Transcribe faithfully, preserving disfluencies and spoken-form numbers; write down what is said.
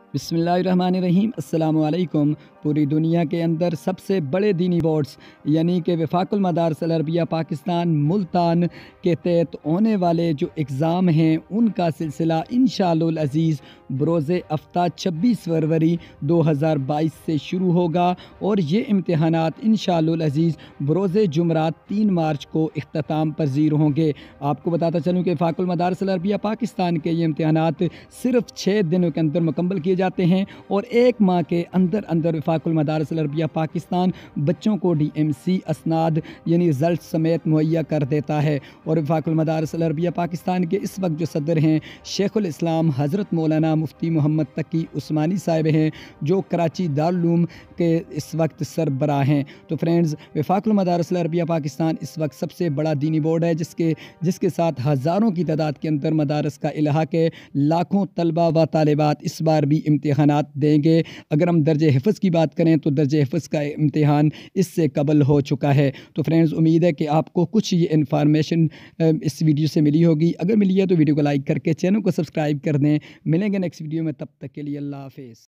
بسم اللہ الرحمن الرحیم۔ السلام علیکم۔ پوری دنیا کے اندر سب سے بڑے دینی بورڈز یعنی کہ وفاق المدارس العربیہ پاکستان ملتان کے تحت ہونے والے جو اگزام ہیں ان کا سلسلہ انشاءاللہ العزیز بروز ہفتہ چھبیس فروری دو ہزار بائیس سے شروع ہوگا، اور یہ امتحانات انشاءاللہ العزیز بروز جمعرات تین مارچ کو اختتام پذیر ہوں گے۔ آپ کو بتاتا چلوں کہ وفاق المدارس العربیہ پاکستان کے یہ امتحانات صرف چھ دنوں کے اندر مکمل کیے جاتے ہیں، اور ایک ماہ کے اندر اندر وفاق المدارس العربیہ پاکستان بچوں کو ڈی ایم سی اسناد یعنی رزلٹ سمیت مہیا کر دیتا ہے۔ اور وفاق المدارس العربیہ پاکستان کے اس وقت جو صدر ہیں شیخ الاسلام حضرت مولانا مفتی محمد تقی عثمانی صاحب ہیں، جو کراچی دارالعلوم کے اس وقت سربراہ ہیں۔ تو فرینڈز، وفاق المدارس العربیہ پاکستان اس وقت سب سے بڑا دینی بورڈ ہے، جس کے جس کے ساتھ ہزاروں کی تعداد کے اندر مدارس کا الحاق ہے۔ لاکھوں طلبہ و طالبات اس بار بھی امتحانات دیں گے۔ اگر ہم درجہ حفظ کی بات کریں تو درجہ حفظ کا امتحان اس سے قبل ہو چکا ہے۔ تو فرینڈز، امید ہے کہ آپ کو کچھ یہ انفارمیشن اس ویڈیو سے ملی ہوگی۔ اگر ملی ہے تو ویڈیو کو لائک کر کے چینل کو سبسکرائب کر دیں۔ ملیں گے نیکسٹ ویڈیو میں، تب تک کے لیے اللہ حافظ۔